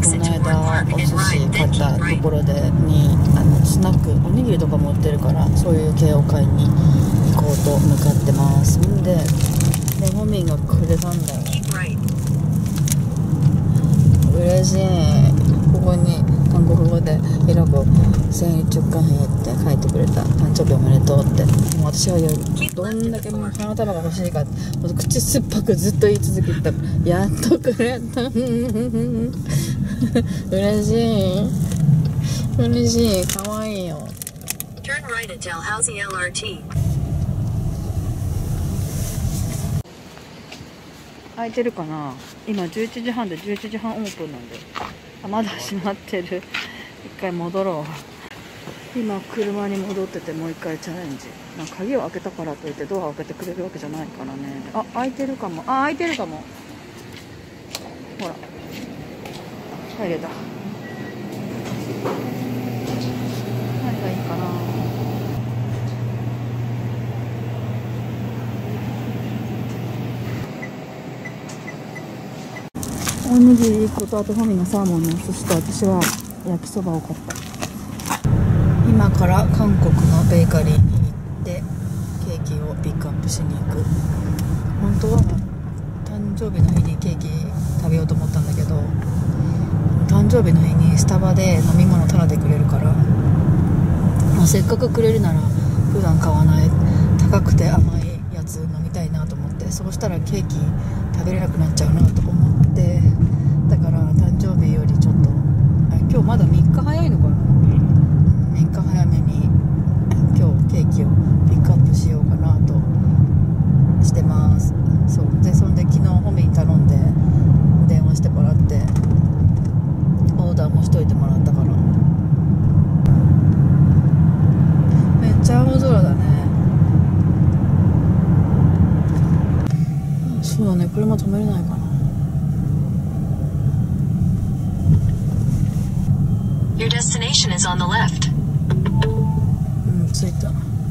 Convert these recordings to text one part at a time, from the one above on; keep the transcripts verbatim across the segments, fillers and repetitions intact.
この間お寿司買ったところでにあのスナックおにぎりとかも売ってるから、そういう系を買いに行こうと向かってます。んででホミンがくれたんだよ。嬉しい。ここに韓国語で「イラコ生日直感へ」って書いてくれた。誕生日おめでとうって。もう私はどんだけもう花束が欲しいか口酸っぱくずっと言い続けてた。やっとくれた嬉しい嬉しい。かわいいよ。開いてるかな。今じゅういちじはんでじゅういちじはんオープンなんで、あまだ閉まってる。一回戻ろう。今車に戻っててもう一回チャレンジ。なんか鍵を開けたからといってドアを開けてくれるわけじゃないからね。あ、開いてるかも。あ、開いてるかも。ほら入れた。何がいいかな。おにぎりいっこと、あとファミのサーモンのお寿司と、私は焼きそばを買った。今から韓国のベーカリーに行ってケーキをピックアップしに行く。本当は誕生日の日にケーキ食べようと思ったんだけど、誕生日の日にスタバで飲み物タダでくれるから、まあ、せっかくくれるなら普段買わない高くて甘いやつ飲みたいなと思って、そうしたらケーキ食べれなくなっちゃうなと思って、だから誕生日よりちょっと今日まだみっか早いのかな、みっか早めに今日ケーキをピックアップしようかなとしてます。そうで、そんで昨日ホミに頼んで電話してもらってオーダーもしといてもらったから、めっちゃ青空だね。そうだね、車止めれないかな。 Your destination is on the left. うん、着いた。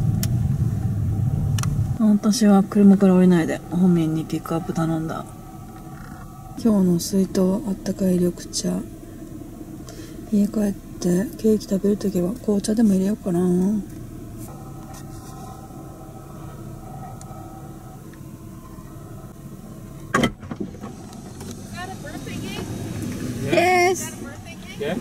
私は車から降りないで本面にピックアップ頼んだ。今日の水筒、あったかい緑茶。家帰ってケーキ食べるときは紅茶でも入れようかな。Yes. Yeah.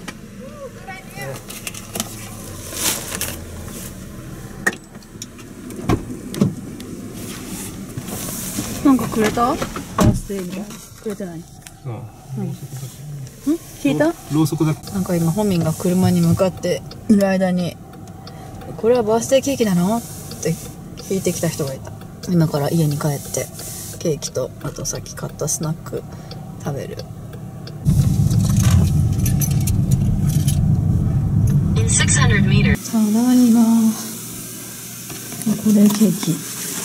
なんかくれた？バースデーにくれてない？ うん。 うん、聞いた？ ろうそくだ。 なんか今本民が車に向かっている間に、これはバースデーケーキなのって聞いてきた人がいた。今から家に帰ってケーキとあとさっき買ったスナック食べる。 six hundred meters. ただいま。これケーキ。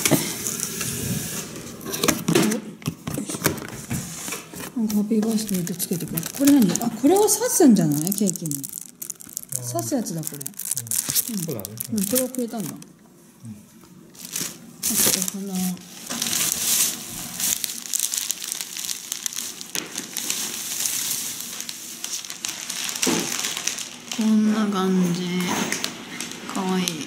なんかハッピーバースデーってつけてくる。これ何？あ、これを刺すんじゃない？ケーキに刺すやつだこれ。うん、 そうだね。 うん、これをくれたんだ。うん、あとお花。こんな感じ。かわいい。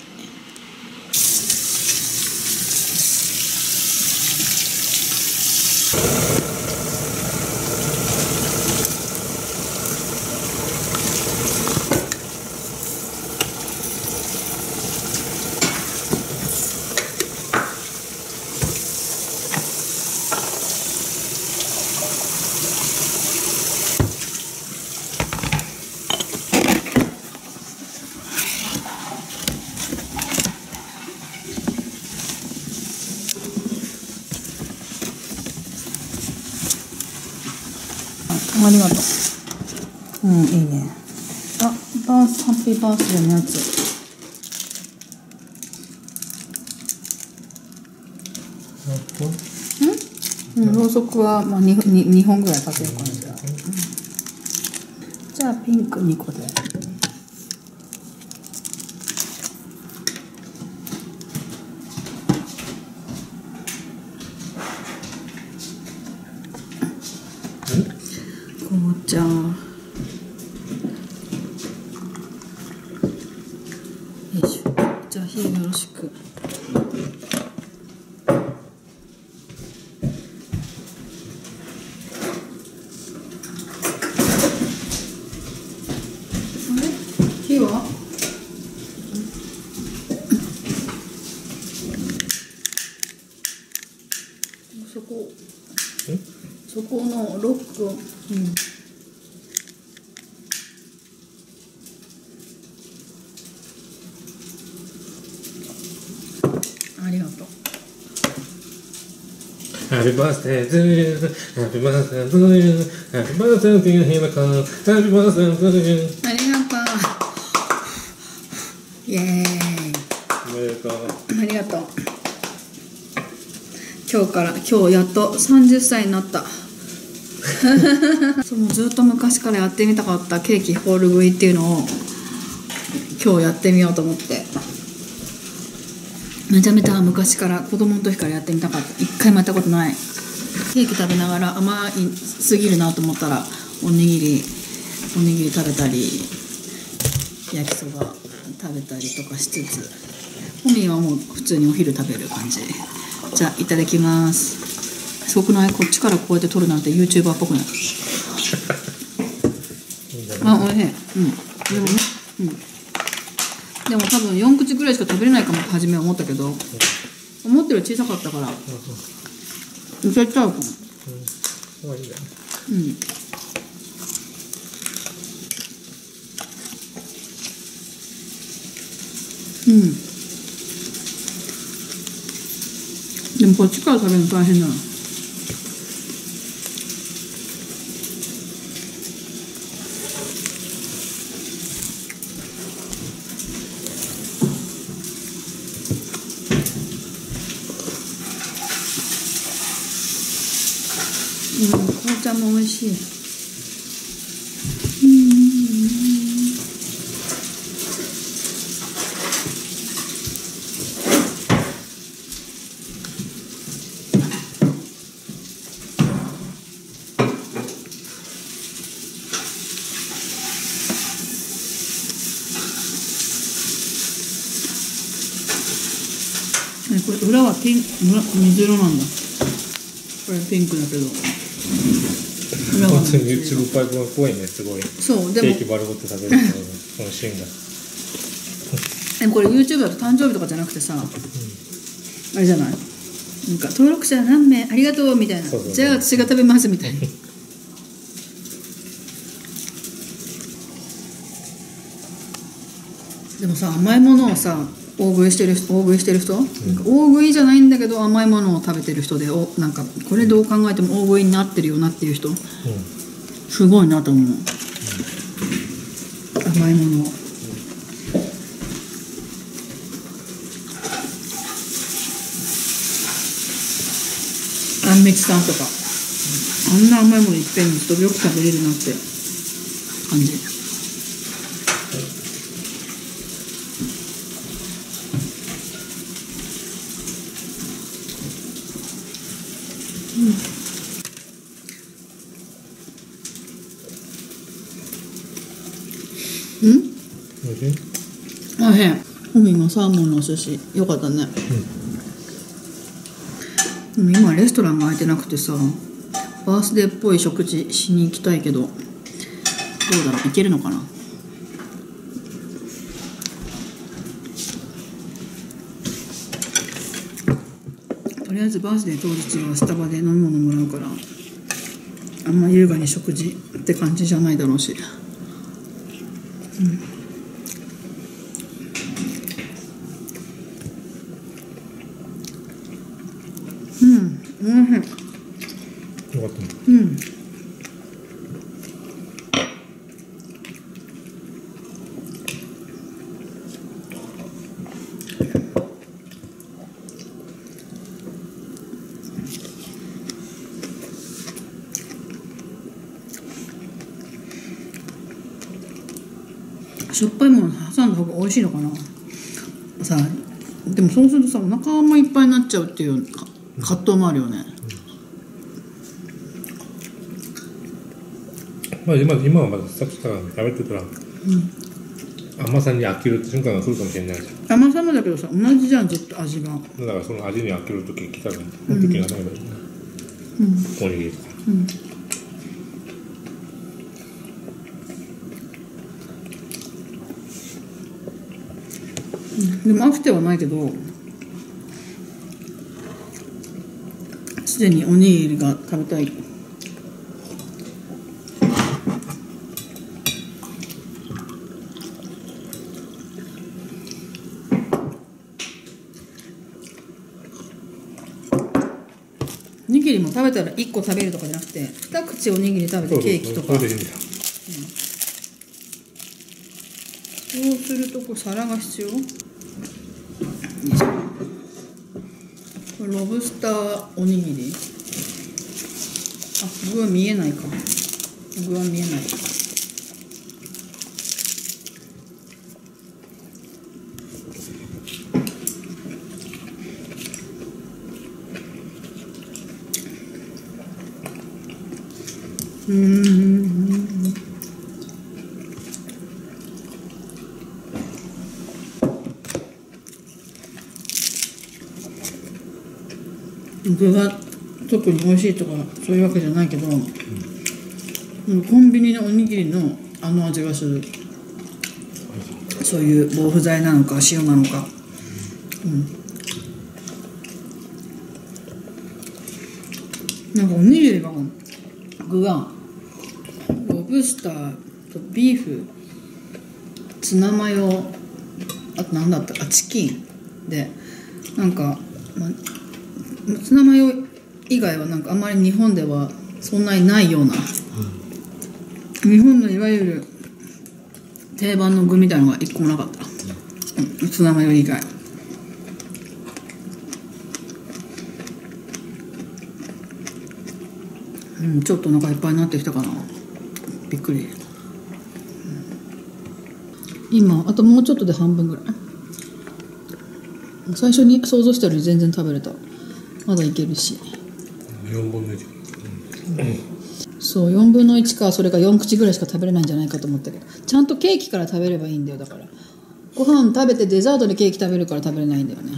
ありがとう。うん、いいね。あ、バースハッピーバースデーのやつ。ん？うん、ろうそくはまあにににほんぐらいかけようかな。じゃあ、うん、じゃあピンクにこで。紅茶。 そこのロックを、うん、ありがとう。 Happy birthday to you, Happy birthday to you, Happy birthday to you, ひなか Happy birthday to you。 ありがとう。イエーイ。 おめでとう。 ありがとう。今日から今日やっとさんじゅっさいになったそう、もうずっと昔からやってみたかったケーキホール食いっていうのを今日やってみようと思って、めちゃめちゃ昔から子供の時からやってみたかった。一回もやったことない。ケーキ食べながら甘いすぎるなと思ったらおにぎりおにぎり食べたり焼きそば食べたりとかしつつ、ホミーはもう普通にお昼食べる感じ。じゃあいただきます。すごくない？こっちからこうやって撮るなんて YouTuber っぽくない？あ、おいしい。うん。でもね、うん。でも多分よん口ぐらいしか食べれないかもって初めは思ったけど、思ってる小さかったからいけちゃうかも。 うん、いいね。 うん。うん。でもこっちから食べるの大変だな。うん、紅茶も美味しい。うんね、これ裏はピン裏水色なんだ。これピンクだけど裏は本当に YouTube パイプっぽいね、すごい。 そうでもケーキ丸ごと食べるのこのシーンがでもこれ YouTube だと誕生日とかじゃなくてさ、うん、あれじゃない、なんか登録者何名ありがとうみたいな、そうそうそう、じゃあ私が食べますみたいなでもさ、甘いものをさ大食いしてる人、大食いしてる人、うん、大食いじゃないんだけど甘いものを食べてる人で、おなんかこれどう考えても大食いになってるよなっていう人、うん、すごいなと思う、うん、甘いものを、うん、あんみつさんとか、あんな甘いものいっぺんに一人よく食べれるなって感じ。うん？おいしい？あ、へん。ホミもサーモンのお寿司よかったね。うん、でも今レストランが開いてなくてさ、バースデーっぽい食事しに行きたいけど、どうだろう、行けるのかな。とりあえずバースデー当日はスタバで飲み物もらうから、あんま優雅に食事って感じじゃないだろうし。うん、うん、おいしい。 よかったね。 うん。しょっぱいもの挟んだ方が美味しいのかなさあ。でもそうするとさ、お腹もいっぱいになっちゃうっていう葛藤もあるよね、 うん、まあ、今, 今はまださっきから食べてたら、うん、甘さに飽きる瞬間が来るかもしれないじゃん。 甘さもだけどさ、同じじゃん、ずっと味が。だからその味に飽きる時来たら、その時がないのにね、うん、おにぎりとか、うん、でも飽きてはないけど、すすでにおにぎりが食べたい。おにぎりも食べたらいっこ食べるとかじゃなくて、に口おにぎり食べてケーキとか。そうするとこれ皿が必要。これロブスターおにぎり。あ、具は見えないか。具は見えない。うーん。具が特に美味しいとかそういうわけじゃないけど、うん、コンビニのおにぎりのあの味がする。そういう防腐剤なのか塩なのか、うん、なんかおにぎりが具がロブスターとビーフ、ツナマヨ、あと何だったかチキンで、なんか、ま、ツナマヨ以外はなんかあんまり日本ではそんなにないような、うん、日本のいわゆる定番の具みたいなのが一個もなかった、うん、ツナマヨ以外。うん、ちょっとお腹いっぱいになってきたかな。びっくり、うん、今あともうちょっとで半分ぐらい。最初に想像したより全然食べれた。まだいけるし。 よんぶんのいち、うん、 そうよんぶんのいちか、それがよん口ぐらいしか食べれないんじゃないかと思ったけど、ちゃんとケーキから食べればいいんだよ。だからご飯食べてデザートでケーキ食べるから食べれないんだよね。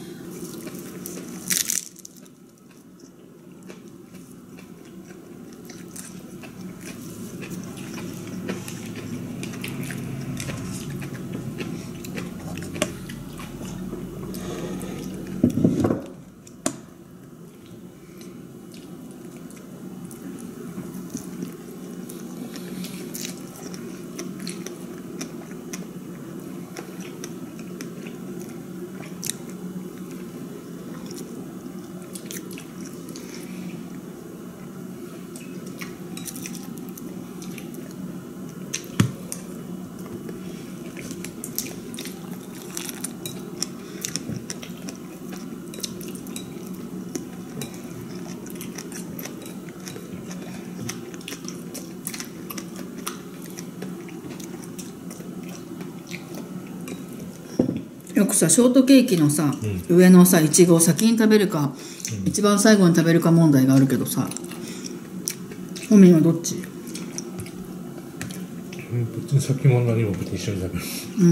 よくさショートケーキのさ、うん、上のさいちごを先に食べるか、うん、一番最後に食べるか問題があるけどさ、ホミンはどっち？ うん、別に先も何も別に一緒に食べる。 うん。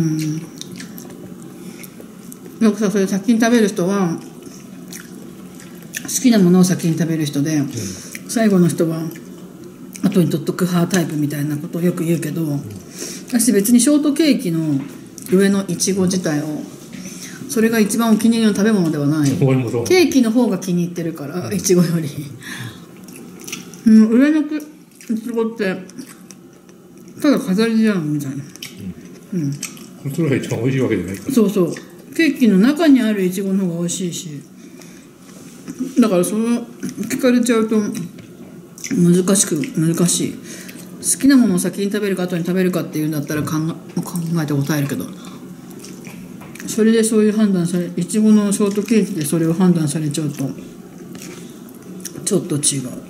よくさそれ先に食べる人は好きなものを先に食べる人で、うん、最後の人は後に取っとく派タイプみたいなことをよく言うけど、うん、私別にショートケーキの上のいちご自体をそれが一番お気に入りの食べ物ではない。ケーキの方が気に入ってるからいちごより、うん、上のいちごってただ飾りじゃんみたいな、うんうん、 それが一番美味しいわけじゃないから。 そうそう、ケーキの中にあるいちごの方が美味しいし、だからその聞かれちゃうと難しく難しい。好きなものを先に食べるか後に食べるかっていうんだったら考え、考えて答えるけど、それでそういう判断され、いちごのショートケーキでそれを判断されちゃうとちょっと違う、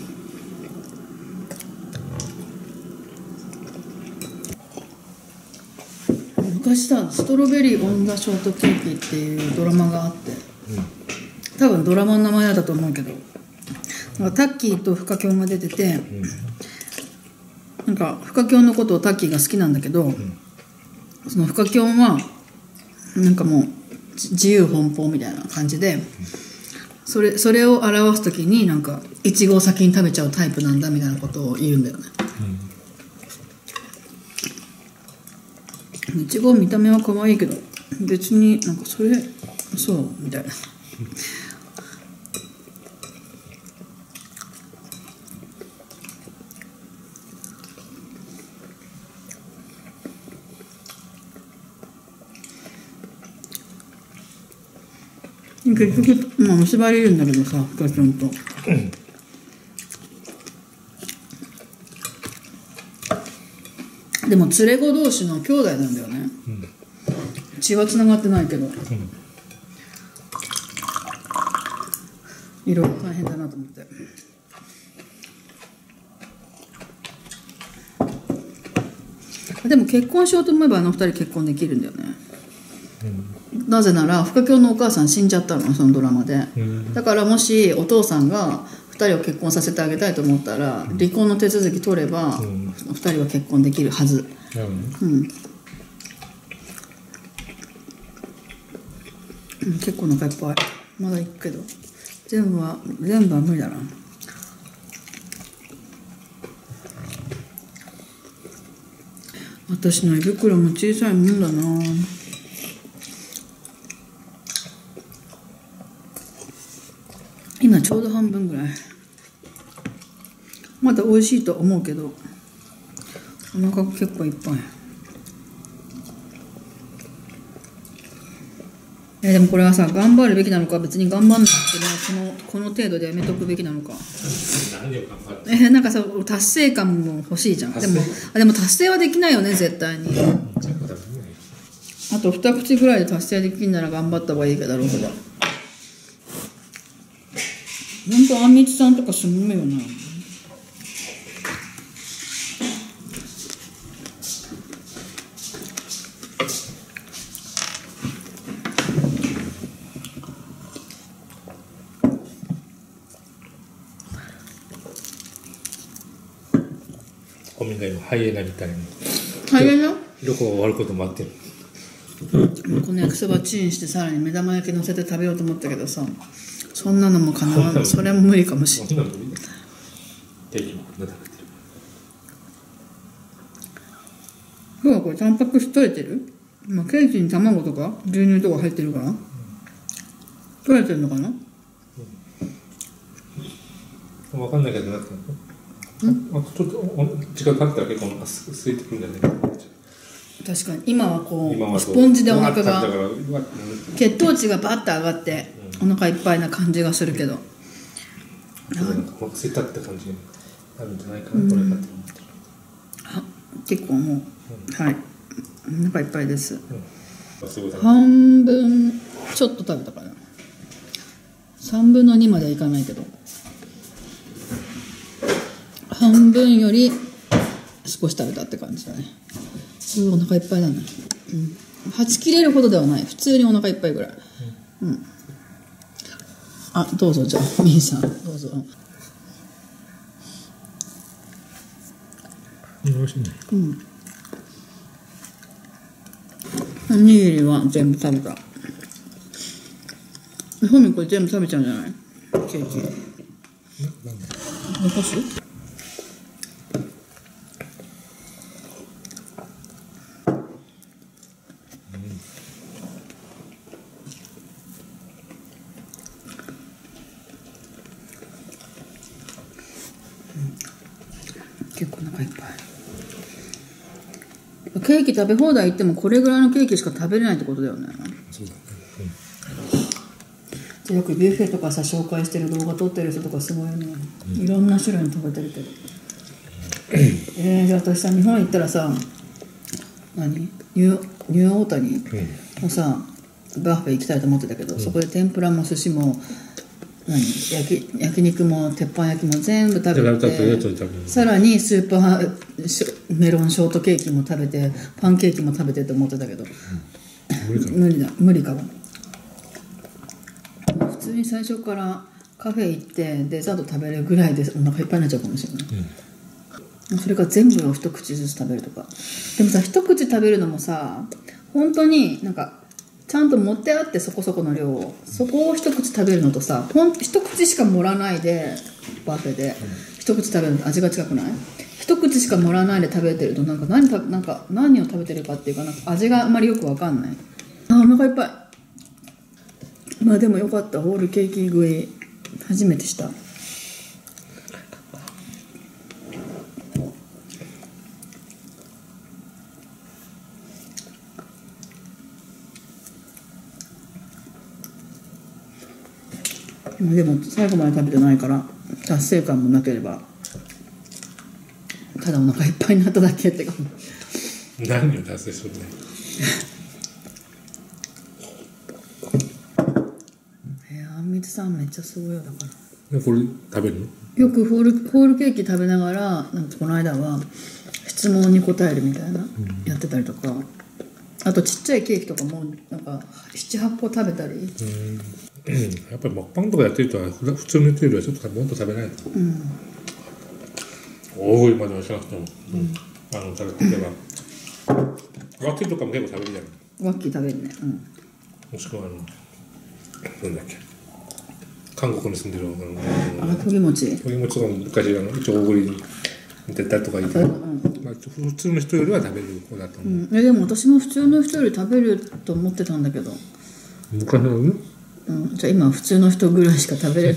うん、昔さストロベリー・オン・ザ・ショートケーキっていうドラマがあって、多分ドラマの名前だったと思うけど、タッキーとフカキョンが出てて、うん、なんかフカキョンのことをタッキーが好きなんだけど、うん、そのフカキョンはなんかもう自由奔放みたいな感じで、うん、それ、それを表すときになんかイチゴを先に食べちゃうタイプなんだみたいなことを言うんだよね、うん、いちご見た目は可愛いけど別になんかそれそうみたいな結局まあ結ばれるんだけどさ、ガチョンと、うん、でも連れ子同士の兄弟なんだよね、うん、血はつながってないけど、うん、いろいろ大変だなと思って。でも結婚しようと思えばあの二人結婚できるんだよね、うん、なぜなら深京のお母さん死んじゃったの、そのドラマで、うん、だからもしお父さんがふたりを結婚させてあげたいと思ったら、うん、離婚の手続き取れば、うん、ふたりは結婚できるはず、うんうんうん、結構お腹いっぱい、まだ行くけど全部は全部は無理だな。私の胃袋も小さいもんだな。今ちょうど半分ぐらい。まだ美味しいと思うけどお腹結構いっぱい。えでもこれはさ、頑張るべきなのか、別に頑張んなくてもこのこの程度でやめとくべきなのか。 何を頑張ってえなんかさ、達成感も欲しいじゃん。でもあでも達成はできないよね絶対に。あと二口ぐらいで達成できるなら頑張った方がいいけどだろうけど。ほんとあんみつさんとかすごいよな。 コミが今ハイエナみたいにハイエナどこが終わることもあってる。 この焼きそばチンしてさらに目玉焼き乗せて食べようと思ったけどさ、そんなのもかなわない。それも無理かもしれない。そんなの無理だ。ケーキもこんな食べてる。今日はこれタンパク質取れてる？まあ、ケーキに卵とか牛乳とか入ってるから、うん、取れてるのかな？ うん、分かんないけどなんかあちょっと時間経ったら結構お腹空いてくるんだよね。 確かに今はこうスポンジでお腹が血糖値がバッと上がってお腹いっぱいな感じがするけど、 なんかお腹空いたって感じになるんじゃないかな、うん、これかって思ってる。 あ結構もう、うん、はいお腹いっぱいです、 うん、 半分ちょっと食べたかな。さんぶんのにまではいかないけど半分より少し食べたって感じだね。お腹いっぱいだね、うん、はち切れるほどではない、普通にお腹いっぱいぐらい、うんうん、あどうぞじゃあみーさんどうぞ。 美味しいね。 うんおにぎりは全部食べた。ほみこれ全部食べちゃうんじゃない？ケーキ残す？結構お腹いっぱい。ケーキ食べ放題行ってもこれぐらいのケーキしか食べれないってことだよね。 そうだね、 うん、よくビュッフェとかさ紹介してる動画撮ってる人とかすごいよね、うん、いろんな種類の食べてるけど、うん、えー、じゃあ私さ日本行ったらさ何ニュー、ニューオータニのさ、うん、バーフェ行きたいと思ってたけど、うん、そこで天ぷらも寿司も何 焼, き焼肉も鉄板焼きも全部食べて、さらにスーパーメロンショートケーキも食べてパンケーキも食べてって思ってたけど、うん、無理だ無理かも。普通に最初からカフェ行ってデザート食べるぐらいでお腹いっぱいになっちゃうかもしれない、うん、それから全部を一口ずつ食べるとか。でもさ一口食べるのもさ本当になんかちゃんと持ってあってそこそこの量をそこを一口食べるのとさほん一口しか盛らないでバフェで、うん、一口食べるのと味が違くない？一口しか盛らないで食べてるとなんか 何, たなんか何を食べてるかっていうか、なんか味があんまりよく分かんない。あお腹いっぱい。まあでもよかった。ホールケーキ食い初めてした。 でも最後まで食べてないから達成感もなければただお腹いっぱいになっただけってか何を達成するね。 えー、あんみつさんめっちゃすごいよ。だからでこれ食べるの？ よくホールホールケーキ食べながらなんかこの間は質問に答えるみたいな、うん、やってたりとか、あとちっちゃいケーキとかもなんかななはっこ食べたり。うんやっぱりモッパンとかやってる人は普通の人よりはちょっともっと食べないと、うん、大食いまではしなくても、うん、あの例えばワッキーとかも結構食べるじゃん。 ワッキー食べるね、うん、 もしくはあのなんだっけ韓国に住んでるあの鳥餅鳥餅とかも昔あの一応大食いに出たとか言って、うんまあ、普通の人よりは食べる子だと思う、うん、 でも私も普通の人より食べると思ってたんだけど昔のうんうん、じゃあ今は普通の人ぐらいしか食べれない。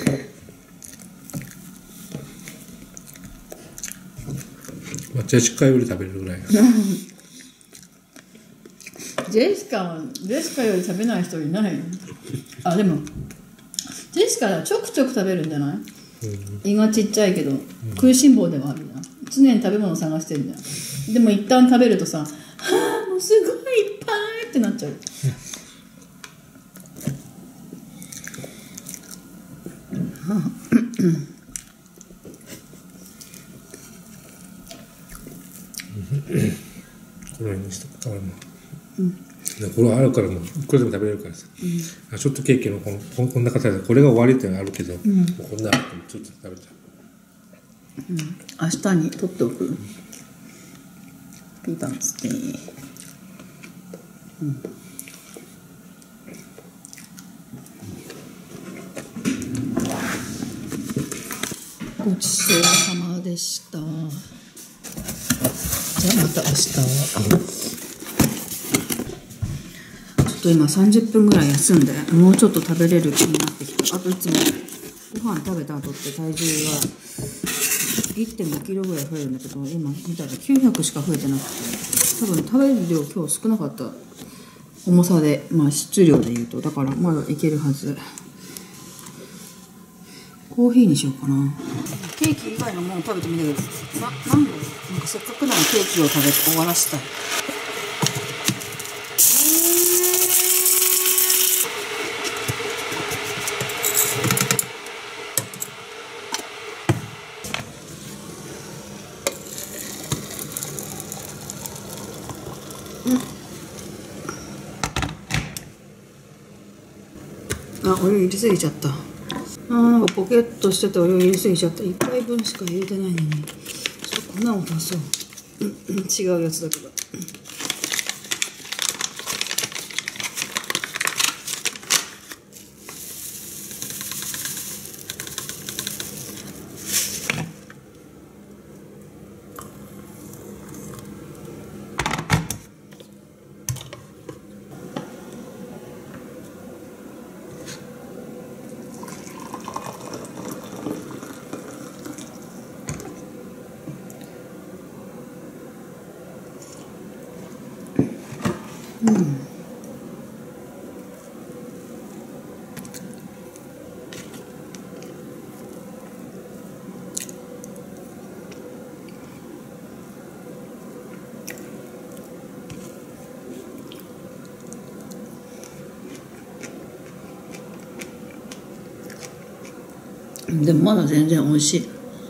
まあ、ジェシカより食べれるぐらい。 ジェシカはジェシカより食べない人いない。あでもジェシカはちょくちょく食べるんじゃない？うん、胃がちっちゃいけど、うん、食いしん坊ではあるじゃん。常に食べ物探してるじゃん。でも一旦食べるとさ、はあもうすごいいっぱいってなっちゃう。 この辺にしとくからもう、うん、これはあるからもういくらでも食べれるからさ、うん、ショートケーキのこんこんな形でこれが終わりっていうのがあるけど、うん、もうこんなちょっと食べちゃう、 うん、明日に取っておく、うん、ピータンつって、うんごちそうさまでした。じゃあまた明日は。ちょっと今さんじゅっぷんぐらい休んでもうちょっと食べれる気になってきた。あといつもご飯食べた後って体重が いってんごキロぐらい増えるんだけど今見たらきゅうひゃくしか増えてなくて多分食べる量今日少なかった重さでまあ質量でいうとだからまだいけるはず。コーヒーにしようかな。ケーキ以外のもの食べてみたけどな、なんでなんかせっかくならケーキを食べて終わらしたい。うん、あ、お湯入れすぎちゃった。あーなんかポケットしててお湯入れすぎちゃった。いっぱいぶんしか入れてないのにちょっと粉を足そう。違うやつだけどうん。でもまだ全然美味しい。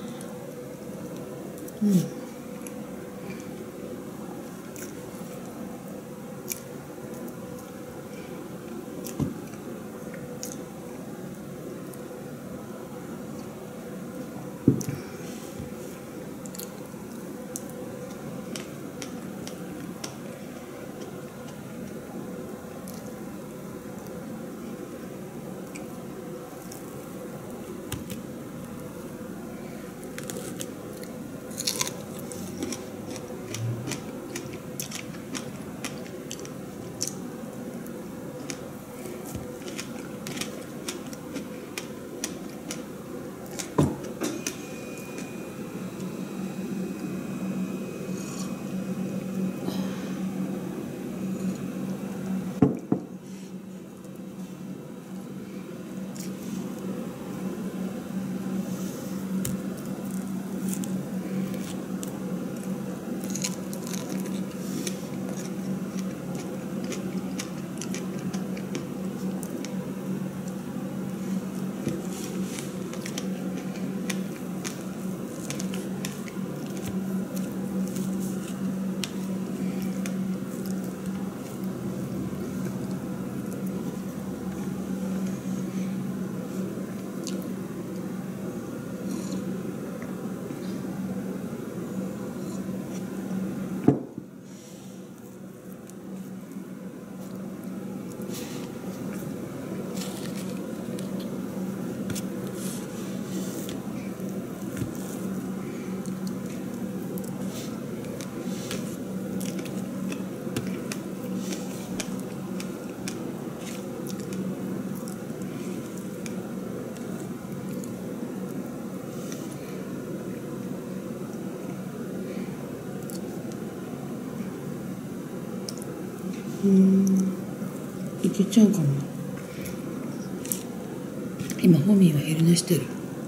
うん。 うーん、いけちゃうかも。今ホミーは昼寝してる。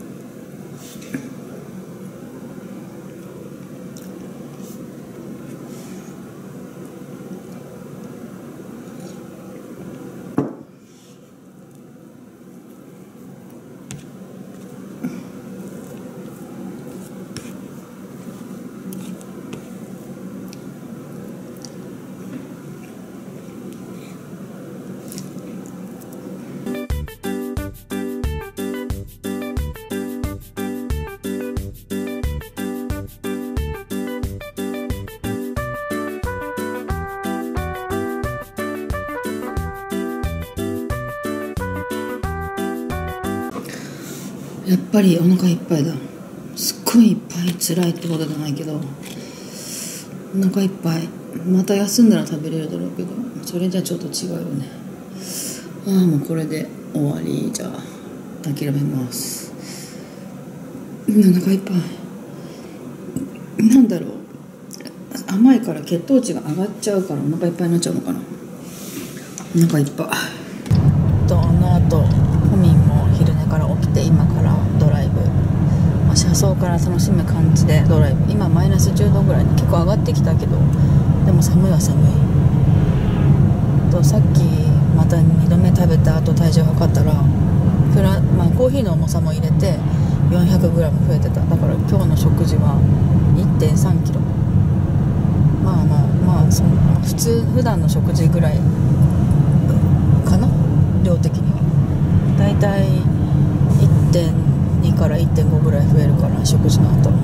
やっぱりお腹いっぱいだ。すっごいいっぱい辛いってことじゃないけど、お腹いっぱい。また休んだら食べれるだろうけど、それじゃちょっと違うよね。ああ、もうこれで終わり。じゃあ諦めます。お腹いっぱい。なんだろう、甘いから血糖値が上がっちゃうからお腹いっぱいになっちゃうのかな。お腹いっぱいと、あの後ホミンも昼寝から起きて、今からドライブ、まあ、車窓から楽しむ感じでドライブ。今マイナスじゅうどぐらい、結構上がってきたけど、でも寒いは寒いと。さっきまたにどめ食べた後体重測ったらプラ、まあ、コーヒーの重さも入れて よんひゃくグラム 増えてた。だから今日の食事は いってんさんキロ。まあまあまあその普通普段の食事ぐらいかな、量的には。だいたい いってんに から いってんご ぐらい増えるから、食事の後。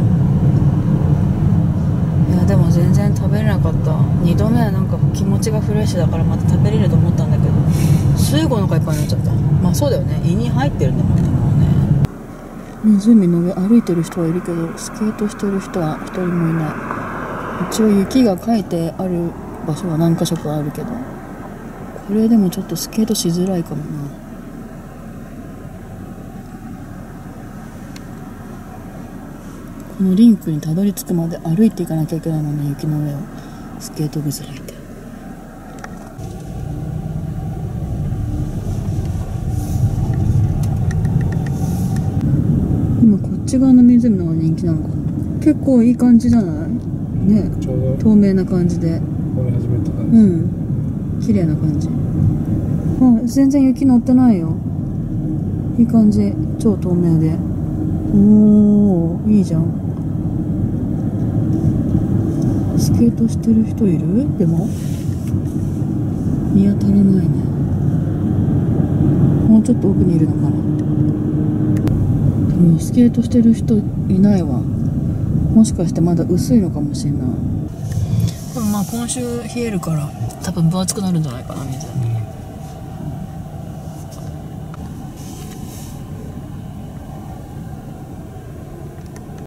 いやでも全然食べれなかった。にどめはなんか気持ちがフレッシュだからまた食べれると思ったんだけど、すぐお腹いっぱいになっちゃった。まあそうだよね、胃に入ってるんだもんね、もうね。湖の上歩いてる人はいるけど、スケートしてる人は一人もいない。一応雪が書いてある場所は何か所かあるけど、これでもちょっとスケートしづらいかもな。このリンクにたどり着くまで歩いていかなきゃいけないもんね、雪の上を。スケートぐずらいて。今こっち側の湖の方が人気なのかな。結構いい感じじゃないね、 ちょうど透明な感じで。 これ始めた感じ。 うん、綺麗な感じ。あ、全然雪乗ってないよ。いい感じ、超透明で。おー、いいじゃん。スケートしてる人いる？でも見当たらないね。もうちょっと奥にいるのかな。でもスケートしてる人いないわ。もしかしてまだ薄いのかもしれない。でもまあ今週冷えるから多分分厚くなるんじゃないかな、水。